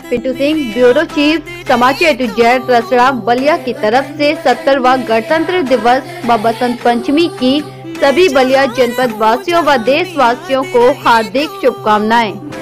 Pintu Singh, bureau chief, समाचार A to Z Rasra Ballia की तरफ से 70वां गणतंत्र दिवस व बसंत पंचमी की सभी बलिया जनपद वासियों व देशवासियों को हार्दिक शुभकामनाएं।